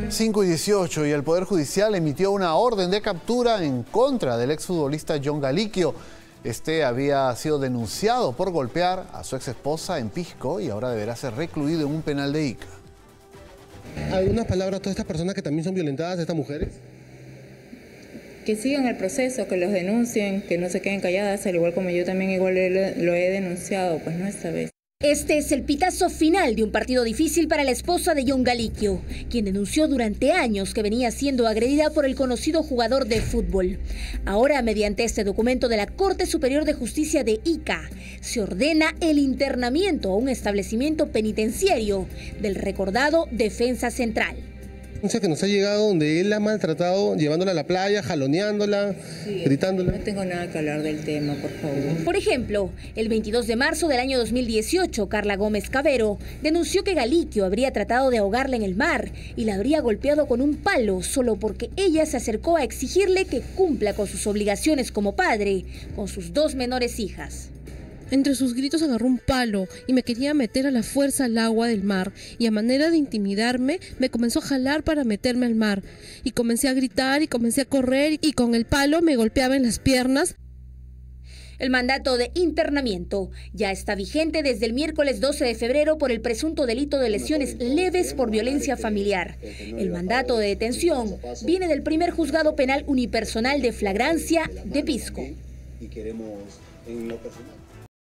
5:18 y el Poder Judicial emitió una orden de captura en contra del exfutbolista John Galiquio. Este había sido denunciado por golpear a su exesposa en Pisco y ahora deberá ser recluido en un penal de Ica. ¿Algunas palabras a todas estas personas que también son violentadas, estas mujeres? Que sigan el proceso, que los denuncien, que no se queden calladas, al igual como yo también igual lo he denunciado, pues no esta vez. Este es el pitazo final de un partido difícil para la esposa de John Galiquio, quien denunció durante años que venía siendo agredida por el conocido jugador de fútbol. Ahora, mediante este documento de la Corte Superior de Justicia de Ica, se ordena el internamiento a un establecimiento penitenciario del recordado Defensa Central. Que nos ha llegado donde él la ha maltratado, llevándola a la playa, jaloneándola, gritándola. No tengo nada que hablar del tema, por favor. Por ejemplo, el 22 de marzo del año 2018, Carla Gómez Cavero denunció que Galiquio habría tratado de ahogarla en el mar y la habría golpeado con un palo solo porque ella se acercó a exigirle que cumpla con sus obligaciones como padre con sus 2 menores hijas. Entre sus gritos agarró un palo y me quería meter a la fuerza al agua del mar, y a manera de intimidarme me comenzó a jalar para meterme al mar, y comencé a gritar y comencé a correr y con el palo me golpeaba en las piernas. El mandato de internamiento ya está vigente desde el miércoles 12 de febrero por el presunto delito de lesiones leves por violencia familiar. El mandato de detención viene del primer juzgado penal unipersonal de flagrancia de Pisco. Y queremos en lo personal.